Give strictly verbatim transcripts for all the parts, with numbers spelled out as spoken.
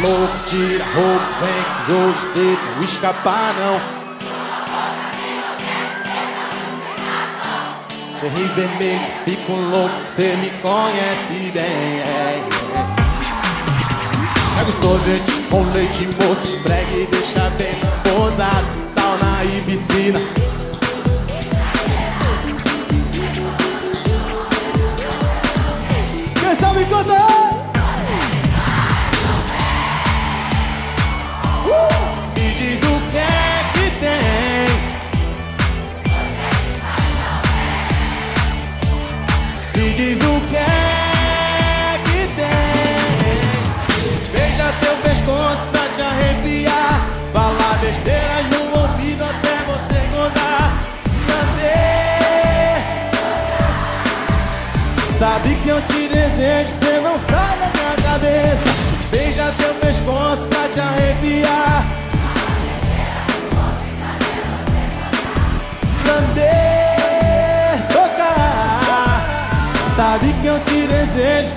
louco, tira a roupa, vem que hoje cê não escapar não. Cherry vermelho, fico louco, cê me conhece bem. Pega o sorvete com leite moço, esfregue e deixa bem posado. Sauna e piscina. Quem sabe cantar? Me diz o que é que tem. Me diz o que é que tem. Beija teu pescoço pra te arrepiar. Falar besteiras no ouvido até você gozar. Cadê? Sabe que eu te desejo, cê não sai da minha cabeça. Beija teu pescoço pra te arrepiar. Lamber, tocar. Sabe que eu te desejo.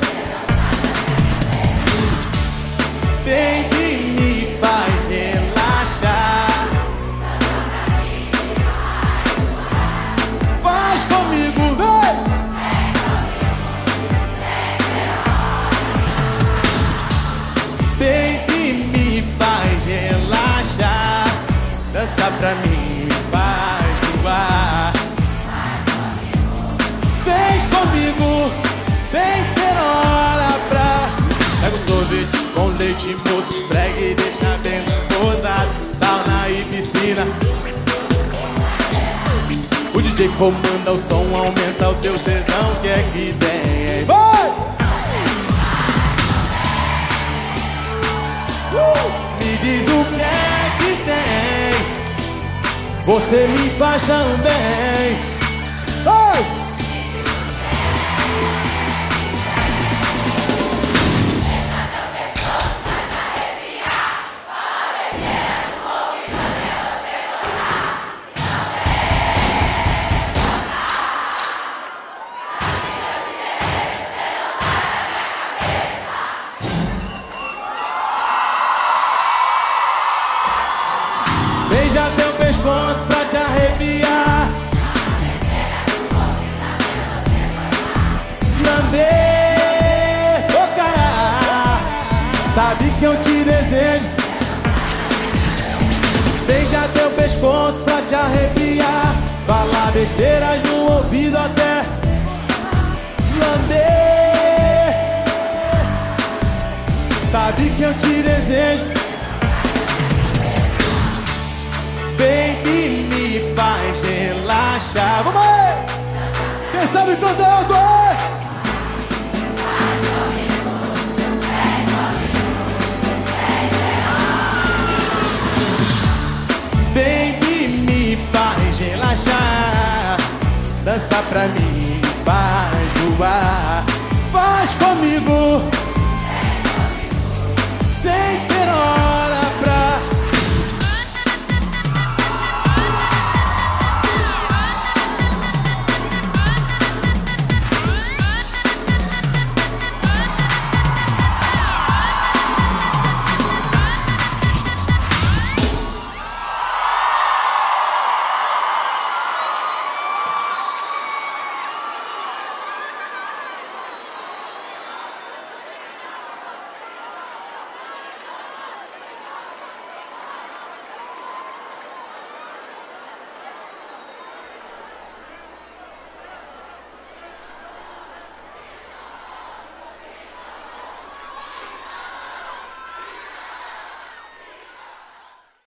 Baby, me faz relaxar. Faz comigo, vem. Baby, me faz relaxar. Dança pra mim, me faz voar. Vem comigo, sem ter hora pra. Pega o sorvete com leite moço, esfregue e deixa bem posado. Sauna e piscina. O D J comanda o som, aumenta o teu tesão. Que é que tem? Vai! Me diz o que é que tem. Você me faz tão bem. Hey! Beija teu pescoço pra te arrepiar. Lamber, tocar. Sabe que eu te desejo. Beija teu pescoço pra te arrepiar. Falar besteiras no ouvido até lamber. Sabe que eu te desejo. Baby, me faz relaxar. Vamos aí! Quem sabe cantar alto aí? Baby, me faz relaxar. Dança pra mim, faz voar.